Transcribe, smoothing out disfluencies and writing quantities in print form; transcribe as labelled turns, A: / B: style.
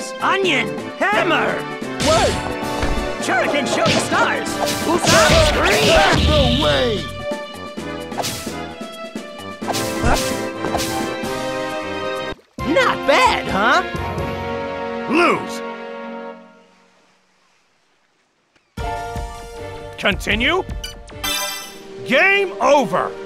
A: Stars! Onion! Hammer!
B: Wait!
A: Shuriken shooting stars! Usopp green!
B: No way!
A: Not bad, huh?
C: Lose! Continue? Game over!